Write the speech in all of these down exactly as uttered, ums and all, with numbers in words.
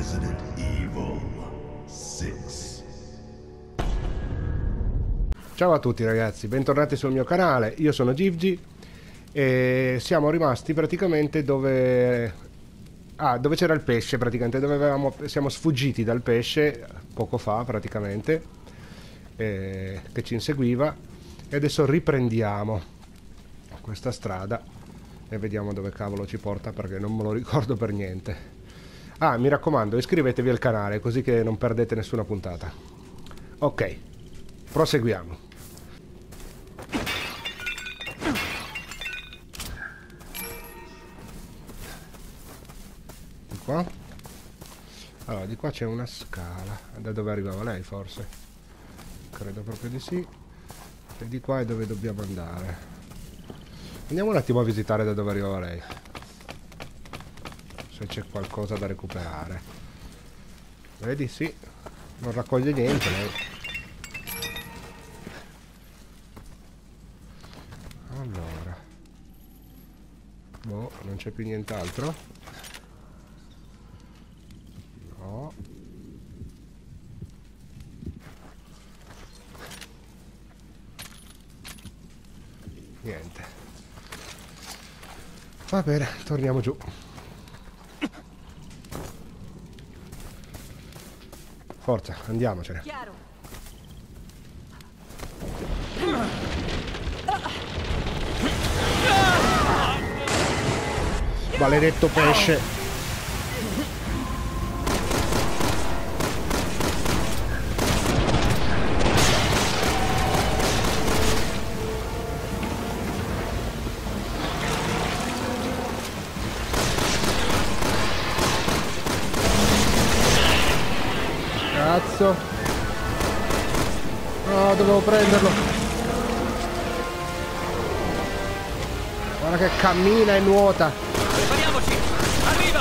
Resident Evil sei. Ciao a tutti ragazzi, bentornati sul mio canale, io sono Givgi e siamo rimasti praticamente dove... Ah, dove c'era il pesce praticamente, dove avevamo... siamo sfuggiti dal pesce poco fa praticamente, eh, che ci inseguiva, e adesso riprendiamo questa strada e vediamo dove cavolo ci porta, perché non me lo ricordo per niente. Ah, mi raccomando, iscrivetevi al canale così che non perdete nessuna puntata. Ok, proseguiamo. Di qua? Allora, di qua c'è una scala. Da dove arrivava lei, forse? Credo proprio di sì. E di qua è dove dobbiamo andare. Andiamo un attimo a visitare da dove arrivava lei, se c'è qualcosa da recuperare. Vedi, sì, non raccoglie niente lei. Allora, boh, non c'è più nient'altro. No. Niente. Va bene, torniamo giù. Forza, andiamocene. Chiaro. Maledetto pesce. Cazzo. No, dovevo prenderlo. Guarda che cammina e nuota. Prepariamoci! Arriva!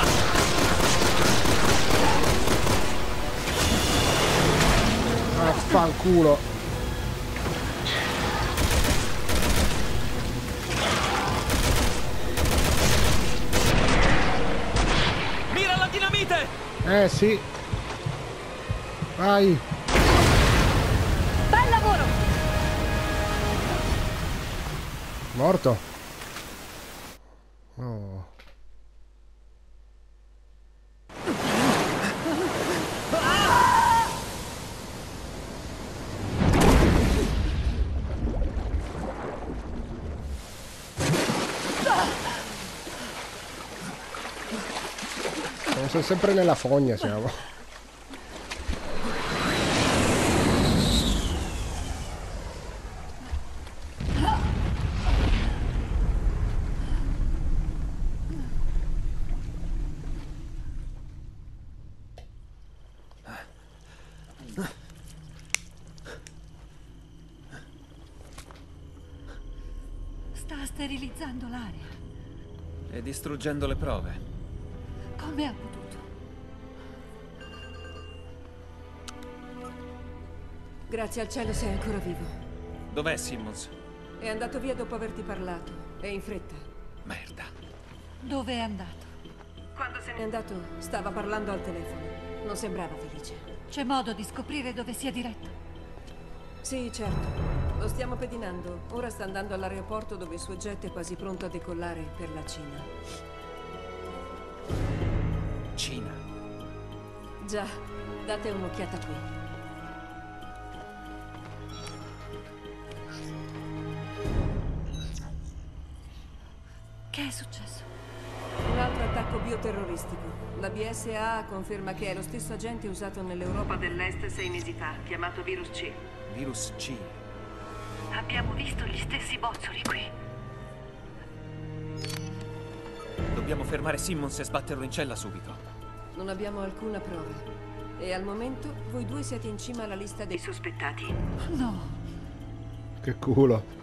Affanculo. Mira la dinamite! Eh sì. Vai. Bel lavoro! Morto. Oh. Siamo sempre nella fogna, siamo. Sta sterilizzando l'aria. E distruggendo le prove. Come ha potuto? Grazie al cielo sei ancora vivo. Dov'è Simmons? È andato via dopo averti parlato. E in fretta. Merda. Dove è andato? Quando se n'è andato stava parlando al telefono. Non sembrava felice. C'è modo di scoprire dove sia diretto? Sì, certo. Lo stiamo pedinando. Ora sta andando all'aeroporto dove il suo jet è quasi pronto a decollare per la Cina. Cina. Già, date un'occhiata qui. Che è successo? Un altro attacco bioterroristico. La B S A conferma che è lo stesso agente usato nell'Europa dell'Est sei mesi fa, chiamato Virus C. Virus C. Abbiamo visto gli stessi bozzoli qui. Dobbiamo fermare Simmons e sbatterlo in cella subito. Non abbiamo alcuna prova. E al momento voi due siete in cima alla lista dei sospettati. No. Che culo.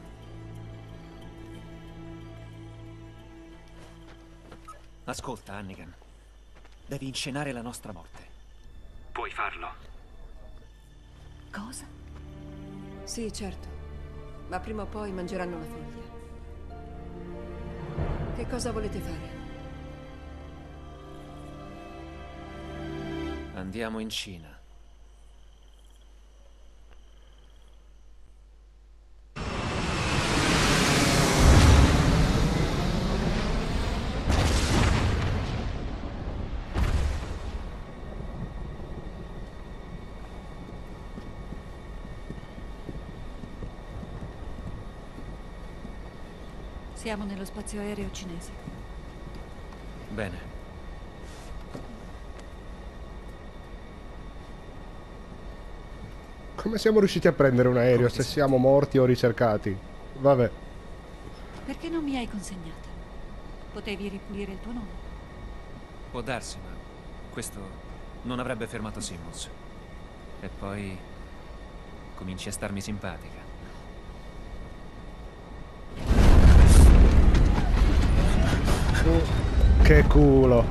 Ascolta, Hannigan. Devi inscenare la nostra morte. Puoi farlo. Cosa? Sì, certo. Ma prima o poi mangeranno la foglia. Che cosa volete fare? Andiamo in Cina. Siamo nello spazio aereo cinese. Bene. Come siamo riusciti a prendere un aereo se siamo morti o ricercati? Vabbè. Perché non mi hai consegnata? Potevi ripulire il tuo nome. Può darsi, ma questo non avrebbe fermato Simmons. E poi cominci a starmi simpatica. Uh, che culo.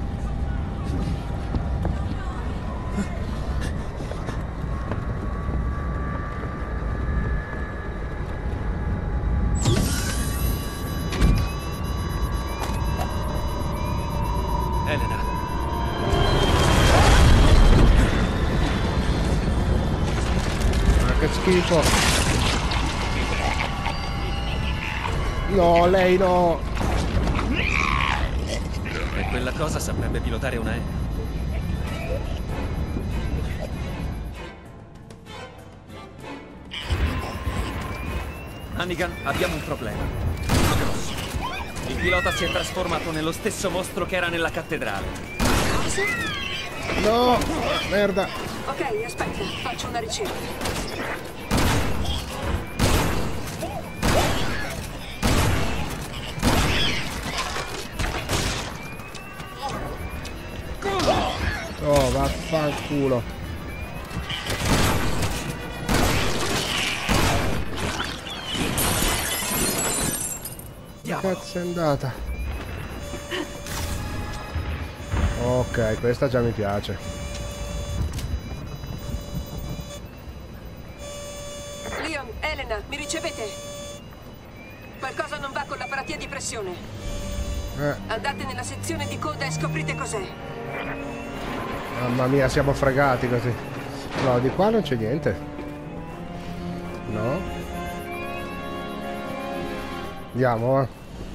Elena. Ma che schifo. No, lei no. E quella cosa saprebbe pilotare un aereo. Hannigan, abbiamo un problema. Grosso. Il pilota si è trasformato nello stesso mostro che era nella cattedrale. No, merda. Ok, aspetta, faccio una ricerca. Oh, vaffanculo. Che cazzo è andata? Ok, questa già mi piace. Leon, Elena, mi ricevete? Qualcosa non va con l'apparatia di pressione. Eh, Andate nella sezione di coda e scoprite cos'è. mamma mia, siamo fregati così. No, di qua non c'è niente. No. Andiamo, va.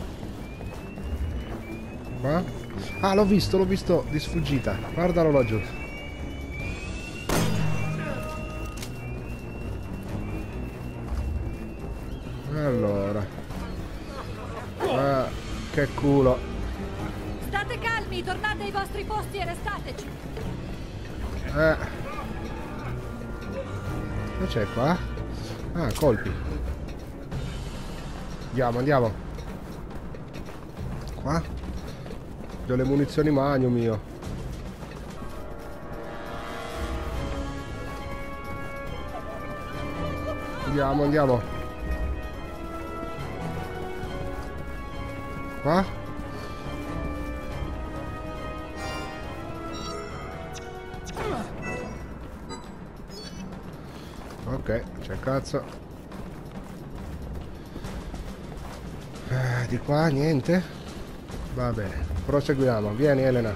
Va? Ah, l'ho visto, l'ho visto di sfuggita. Guardalo laggiù. Allora. Ah, che culo. State calmi, tornate ai vostri posti e restateci. Eh. Cosa c'è qua? Ah, colpi. Andiamo, andiamo. Qua? Ho le munizioni Magnum io. Andiamo, andiamo. Qua? Ok, c'è cazzo. Eh, di qua niente. Va bene, proseguiamo. Vieni Elena.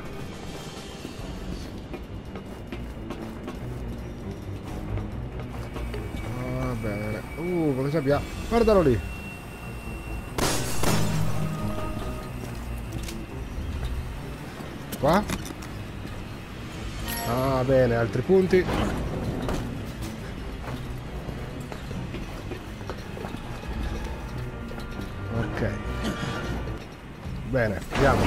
Va bene. Uh, cosa abbiamo? Guardalo lì. Qua? Ah, bene, altri punti. Ok. Bene, andiamo.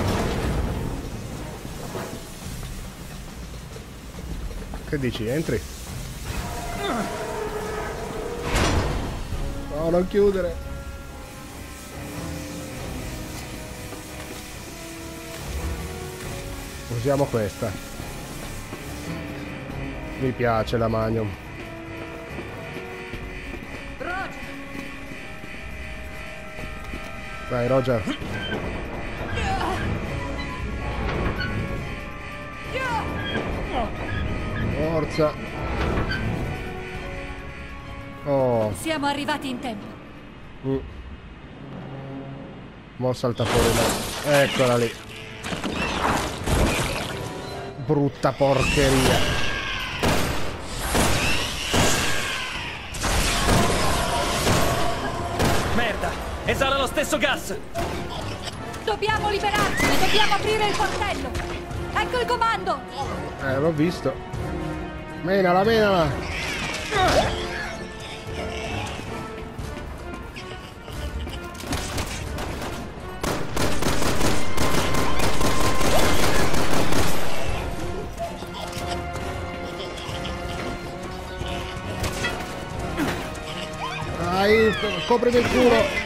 Che dici? Entri? No, non chiudere. Usiamo questa. Mi piace la Magnum. Roger! Vai, Roger. Forza. Oh. Siamo arrivati in tempo. Mm. Mo salta fuori là. Eccola lì. brutta porcheria. Merda! Esala lo stesso gas! Dobbiamo liberarcene, dobbiamo aprire il portello. Ecco il comando. Eh, l'ho visto. Menala, menala. Dai, coprimi il culo.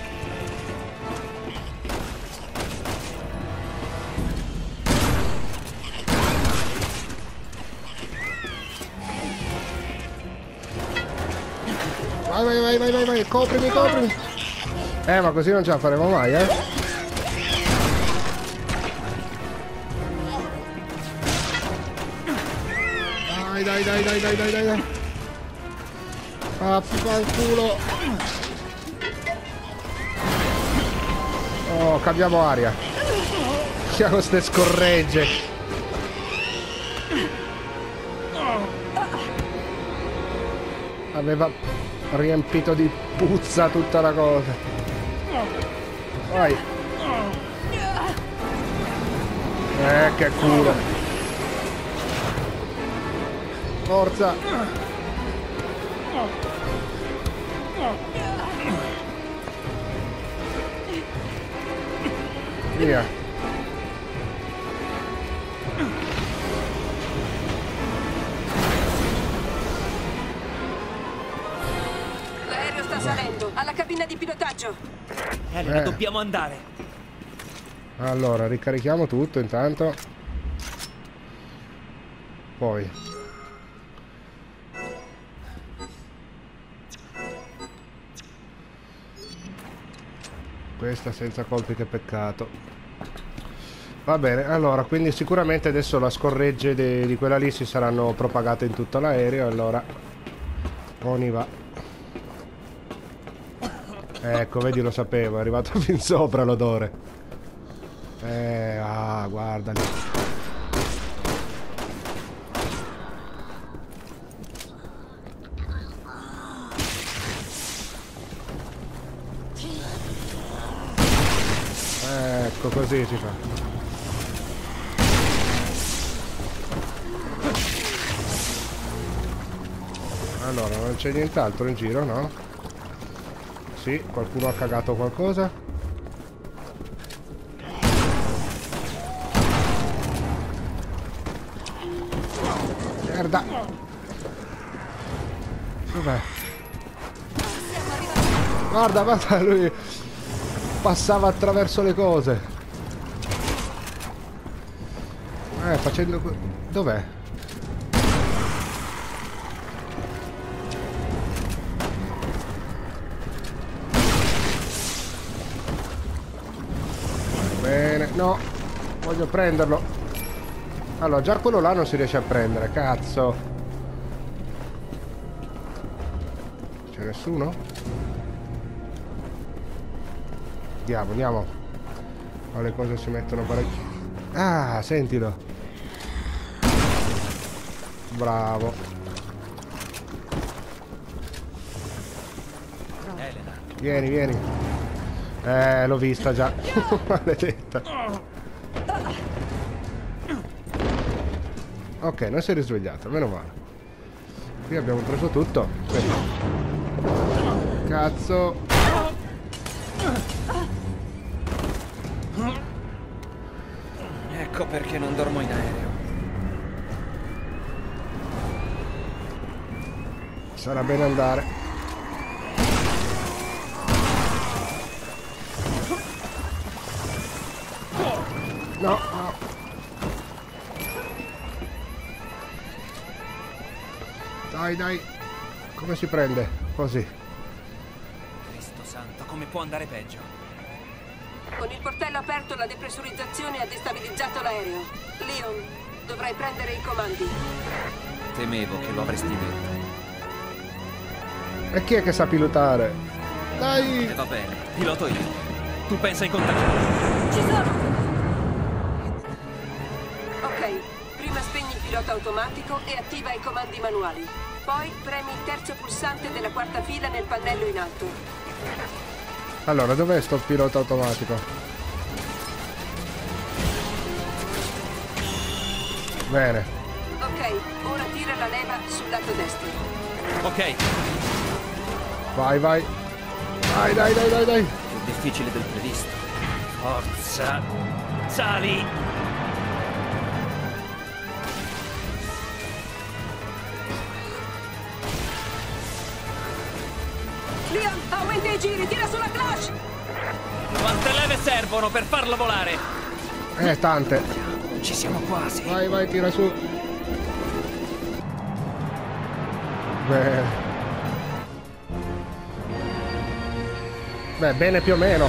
Vai, vai, vai, vai, vai, vai, coprimi, coprimi. Eh, ma così non ce la faremo mai, eh. Dai, dai, dai, dai, dai, dai, dai. Ah, fanculo. Oh, cambiamo aria. Siamo ste scorregge. Aveva riempito di puzza tutta la cosa. Vai. Eh, che culo. Forza. Via. L'aereo sta salendo, alla cabina di pilotaggio. Elena, Eh. dobbiamo andare. Allora, ricarichiamo tutto intanto. Poi. Questa senza colpi, che peccato. Va bene, allora, quindi sicuramente adesso la scorregge de- di quella lì si saranno propagate in tutto l'aereo, allora Oni va. Ecco, vedi, lo sapevo, è arrivato fin sopra l'odore. Eh, ah, guarda lì. Ecco, così si fa. Allora, non c'è nient'altro in giro, no? Sì, qualcuno ha cagato qualcosa. Merda! Dov'è? Guarda, guarda, lui passava attraverso le cose. Eh, facendo... Dov'è? Bene, no, voglio prenderlo. Allora, già quello là non si riesce a prendere, cazzo. C'è nessuno? Andiamo, andiamo. Ma le cose si mettono parecchio. Ah, sentilo. Bravo. Elena. Vieni, vieni. Eh, l'ho vista già. Maledetta. Ok, non si è risvegliato, meno male. Qui abbiamo preso tutto. Aspetta. Cazzo. Ecco perché non dormo in aereo. Sarà bene andare. No, no. Dai, dai. Come si prende? Così. Cristo santo, come può andare peggio? Con il portello aperto la depressurizzazione ha destabilizzato l'aereo. Leon, dovrai prendere i comandi. Temevo che lo avresti detto. E chi è che sa pilotare? Dai! E va bene, piloto io. Tu pensa in contatto. Ci sono! Ok, Prima spegni il pilota automatico e attiva i comandi manuali. Poi premi il terzo pulsante della quarta fila nel pannello in alto. Allora, dov'è sto pilota automatico? Bene. Ok, ora tira la leva sul lato destro. Ok, Vai, vai. Vai, dai, dai, dai, dai. più difficile del previsto. Forza, sali! Leon, aumenta i giri, tira sulla clutch! Quante leve servono per farlo volare? Eh, tante. Ci siamo quasi. Vai, vai, tira su. Beh. Beh, bene più o meno.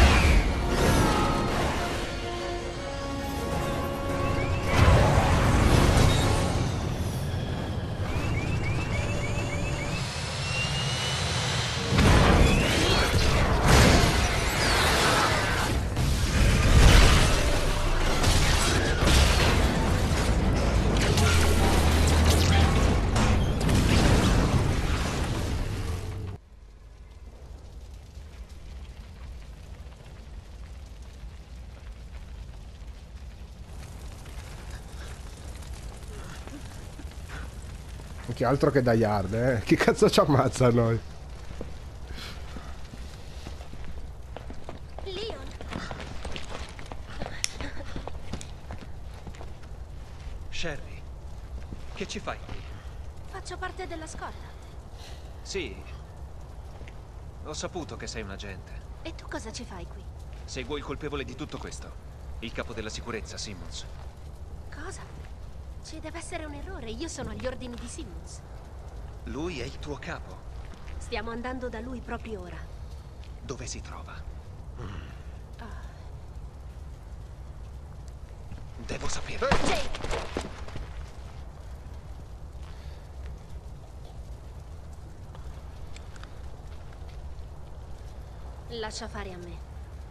Che altro che Die Hard, eh? Chi cazzo ci ammazza a noi? Leon! Sherry, che ci fai qui? Faccio parte della scorta. Sì, ho saputo che sei un agente. E tu cosa ci fai qui? Seguo il colpevole di tutto questo. Il capo della sicurezza, Simmons. Cosa? Ci deve essere un errore, io sono agli ordini di Simmons. Lui è il tuo capo. Stiamo andando da lui proprio ora. Dove si trova? Devo saperlo. Jake! Lascia fare a me.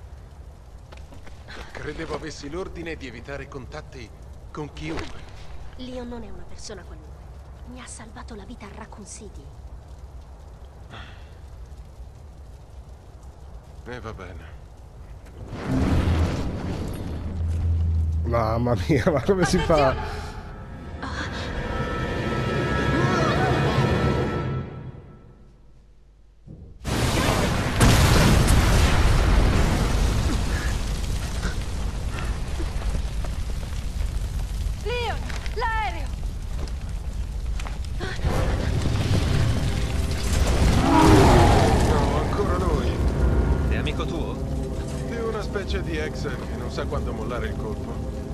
Credevo avessi l'ordine di evitare contatti con chiunque. Leon non è una persona qualunque. Mi ha salvato la vita a Raccoon City. E va bene. Mamma mia, ma come si fa? Leon! L'aereo! No, ancora lui. È amico tuo? È una specie di ex che non sa quando mollare il colpo.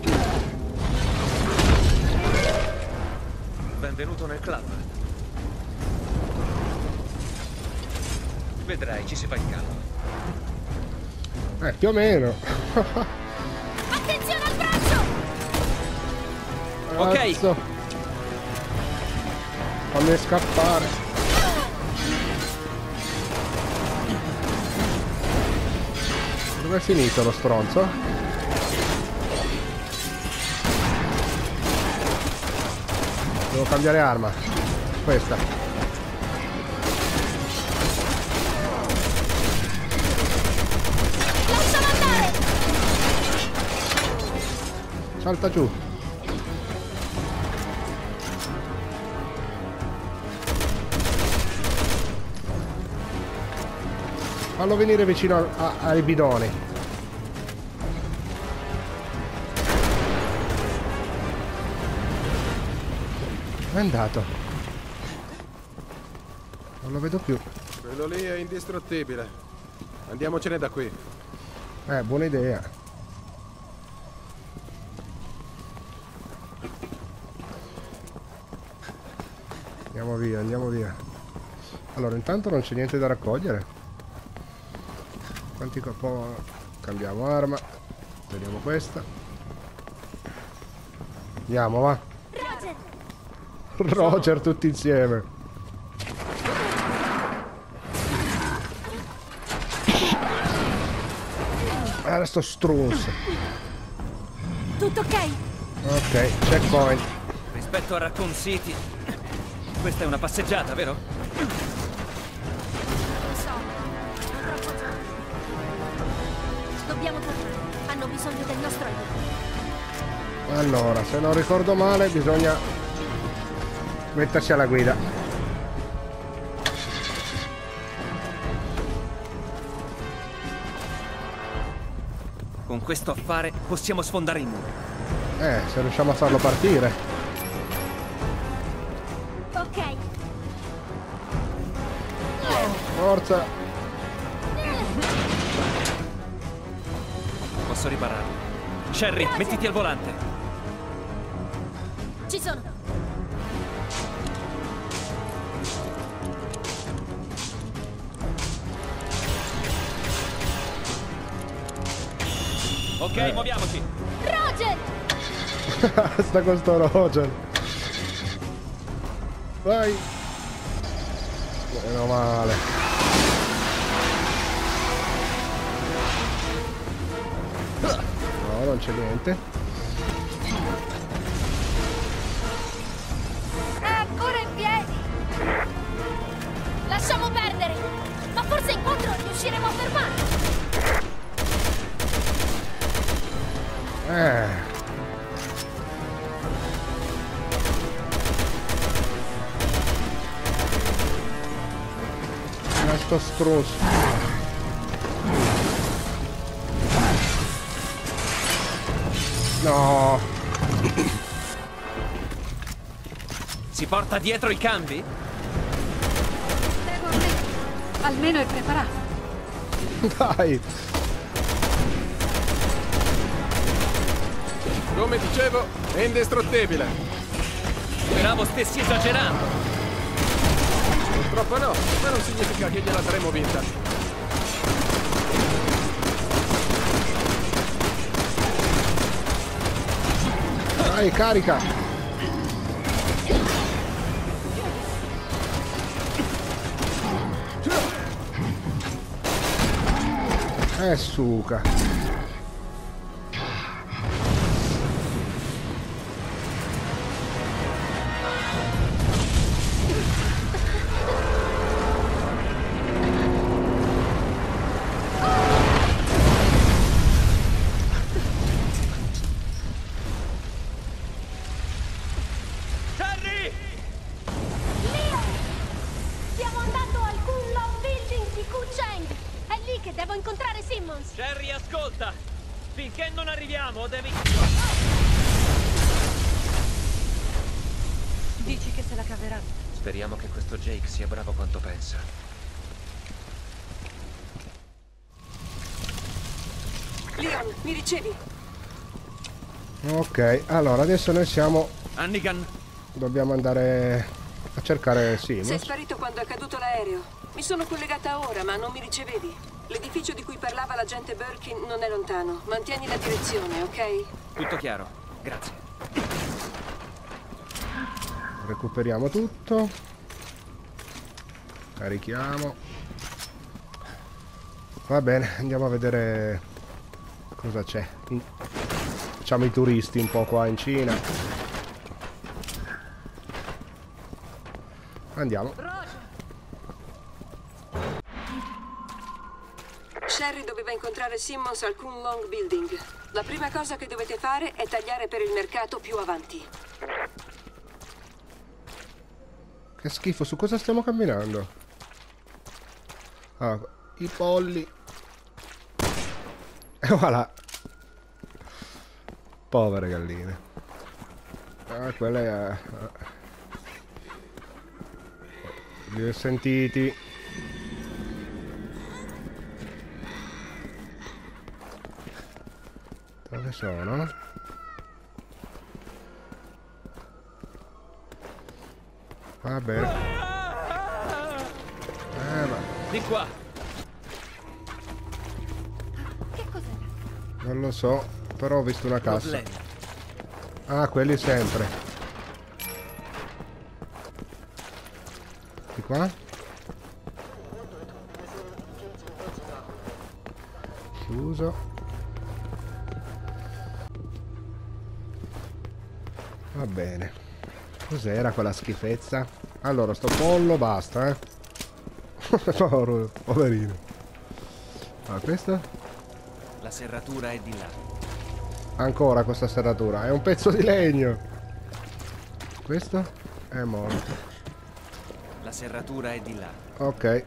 Benvenuto nel club. Vedrai, ci si fa il caldo. Eh, più o meno. Attenzione al braccio! Ok. Cazzo. Fammi scappare. Dove è finito lo stronzo? Devo cambiare arma. Questa. Lascialo andare! Salta giù. Fallo venire vicino a- a- ai bidoni. Dove è andato? Non lo vedo più. Quello lì è indistruttibile. Andiamocene da qui. Eh, buona idea. Andiamo via, andiamo via. Allora, intanto non c'è niente da raccogliere. Quanti capo... Cambiamo arma. Teniamo questa. Andiamo, va. Roger! Roger, tutti insieme. Era sto strunz. Tutto ok? Ok, checkpoint. Rispetto a Raccoon City, questa è una passeggiata, vero? Non so, troppo giorni. Dobbiamo tornare. Hanno bisogno del nostro aiuto. Allora, se non ricordo male, bisogna mettersi alla guida. Con questo affare possiamo sfondare il muro. Eh, se riusciamo a farlo partire. Ok. Forza. Posso ripararlo. Sherry, mettiti al volante. Ci sono. Ok, Eh. muoviamoci. Roger! Sta con sto Roger. Vai. Meno male. No, non c'è niente. È ancora in piedi. Lasciamo perdere. Ma forse in quattro riusciremo a fermarlo. Eh. Ma sto stronzo. No. Si porta dietro i cambi? Prego, prego. Almeno è preparato. Dai. Come dicevo, è indistruttibile. Speravo stessi esagerando. Purtroppo no, ma non significa che gliela daremo vinta. Dai, carica. Eh, suca. Sherry! Leo! Stiamo andando al Kunlong Building di Kucheng. È lì che devo incontrare Simmons. Sherry, ascolta! Finché non arriviamo, devi... Dici che se la caverà. Speriamo che questo Jake sia bravo quanto pensa. Leon, mi ricevi? Ok, allora adesso noi siamo... Hannigan, Dobbiamo andare a cercare Sei Simmons. sparito quando è caduto l'aereo. Mi sono collegata ora, ma non mi ricevevi. L'edificio di cui parlava l'agente Birkin non è lontano. Mantieni la direzione, ok? tutto chiaro. Grazie. Recuperiamo tutto. Carichiamo. Va bene, andiamo a vedere cosa c'è. Facciamo i turisti un po' qua in Cina. Andiamo. Sherry doveva incontrare Simmons al Kunlong Building. La prima cosa che dovete fare è tagliare per il mercato più avanti. Che schifo, su cosa stiamo camminando? Ah, i polli. E voilà. Povere galline. Ah, quella è... Li ho sentiti. Dove sono? Va bene. Eh, ma Di qua. Che cos'era? non lo so, però ho visto una cassa. Problemi. Ah, quelli sempre. Di qua? Chiuso. Va bene. Cos'era quella schifezza? Allora, sto pollo basta, eh. Povero, poverino. Ah, questo? La serratura è di là. Ancora questa serratura. È un pezzo di legno. Questo? È morto. La serratura è di là. Ok.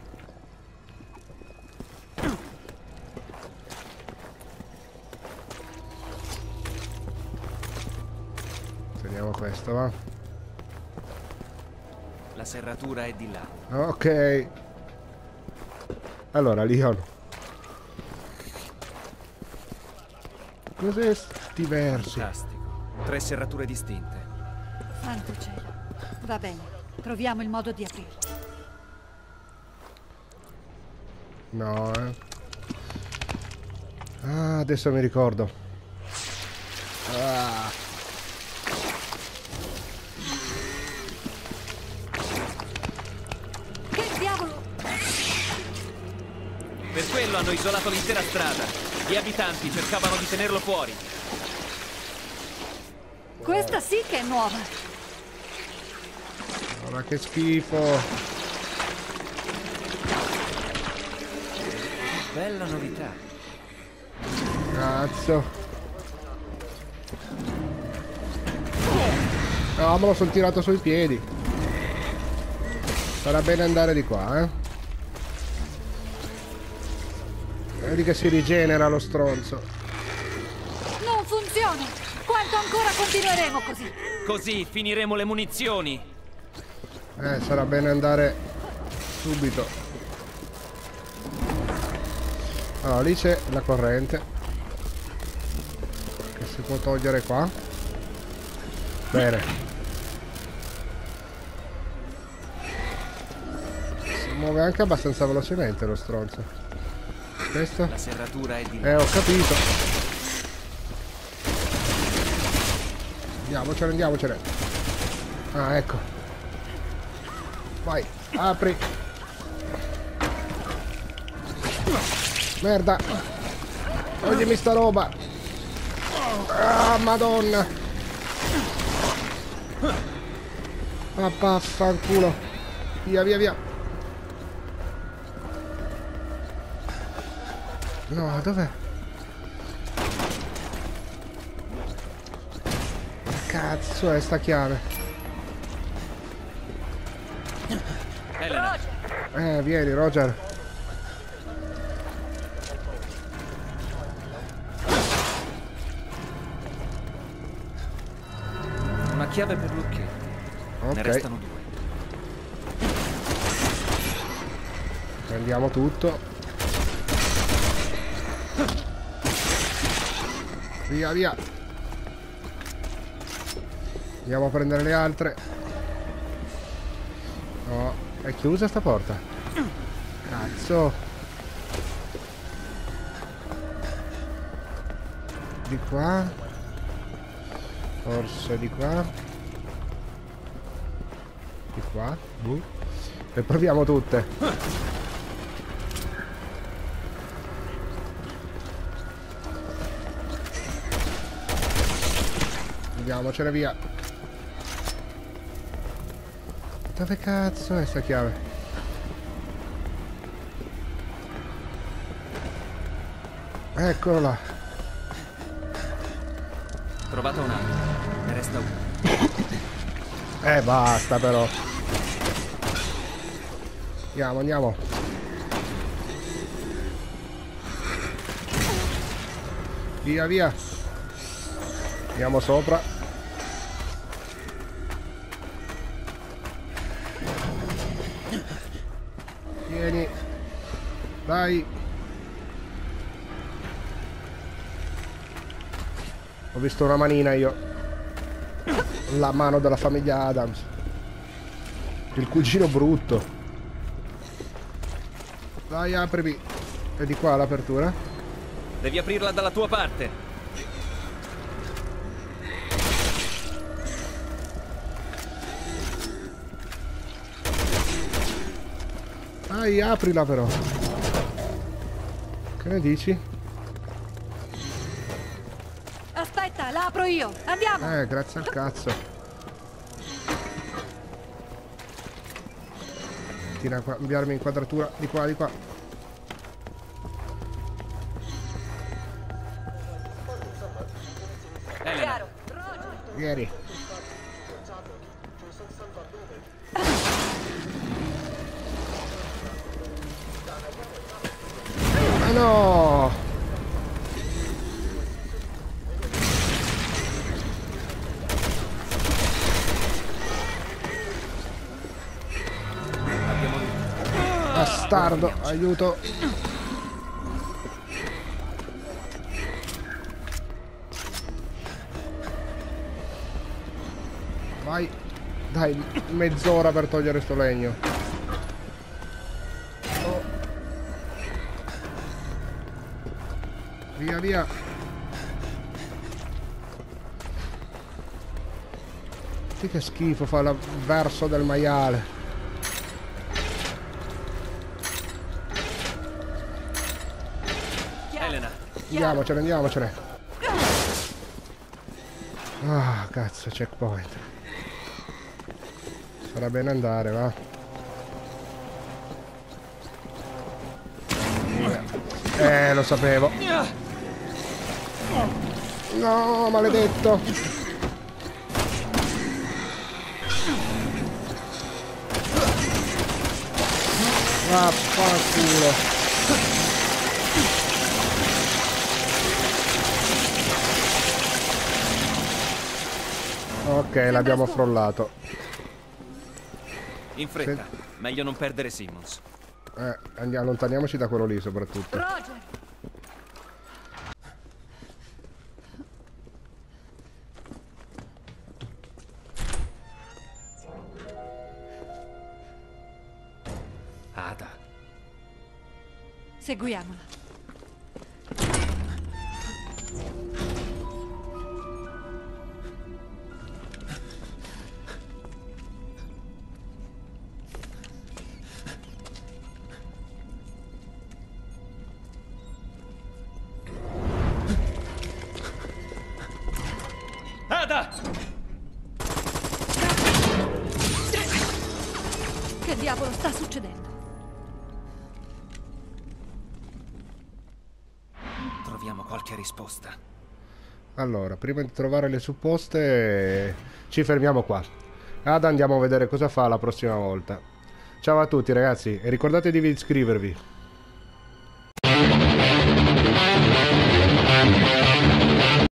Teniamo questo, va. La serratura è di là. Ok. Allora, Leon. Cos'è sti versi? Fantastico. Tre serrature distinte. Santo cielo. Va bene, troviamo il modo di aprirlo. No, eh. Ah, adesso mi ricordo. Ah. Che diavolo? Per quello hanno isolato l'intera strada. Gli abitanti cercavano di tenerlo fuori. Questa sì che è nuova. Ma che schifo. Bella novità. Cazzo. No, me lo sono tirato sui piedi. Sarà bene andare di qua, eh. Vedi che si rigenera lo stronzo. Non funziona. Quanto ancora continueremo così? Così finiremo le munizioni. Eh, sarà bene andare subito. Allora, lì c'è la corrente che si può togliere qua. Bene. Si muove anche abbastanza velocemente lo stronzo. Questo? La serratura è di là. Eh, ho capito. Andiamocene, andiamocene. Ah, ecco. Vai, apri. Merda. Toglimi sta roba. Ah, madonna. Ah, vaffanculo. Via, via, via. No, dov'è? Cazzo è sta chiave? Elena, Eh, vieni, Roger. una chiave per lucchetti. Ok. Ne restano due. Prendiamo tutto. Via, via. Andiamo a prendere le altre. No, è chiusa sta porta. Cazzo. Di qua. Forse di qua. Di qua. Buh. Le proviamo tutte. Andiamocene via. Dove cazzo è sta chiave? Eccolo là. Trovata un'altra. Ne resta una. Eh, basta però. Andiamo, andiamo. Via, via. Andiamo sopra. Vieni. Dai. Ho visto una manina io. La mano della famiglia Adams. Il cugino brutto. Dai, aprimi. È di qua l'apertura? Devi aprirla dalla tua parte. Dai, aprila però. Che ne dici? Aspetta, la La apro io. Andiamo. Eh, grazie al cazzo. Tira a cambiarmi inquadratura di qua, di qua. Elena, Ieri. Ah no! Bastardo, aiuto. Vai. Dai, mezz'ora per togliere sto legno. Oh. Via, via. Sì, che schifo fa il verso del maiale. Elena, Andiamocene, andiamocene. Ah, cazzo, checkpoint. Farà bene andare, va. Eh, lo sapevo. No, maledetto. Vaffanculo. Ok, l'abbiamo frollato. in fretta. Meglio non perdere Simmons. Eh, andiamo, allontaniamoci da quello lì soprattutto. Roger! Ada. Seguiamola. Ada! Che diavolo sta succedendo? Troviamo qualche risposta. Allora, prima di trovare le supposte ci fermiamo qua. Ada, andiamo a vedere cosa fa la prossima volta. Ciao a tutti ragazzi e ricordate di iscrivervi.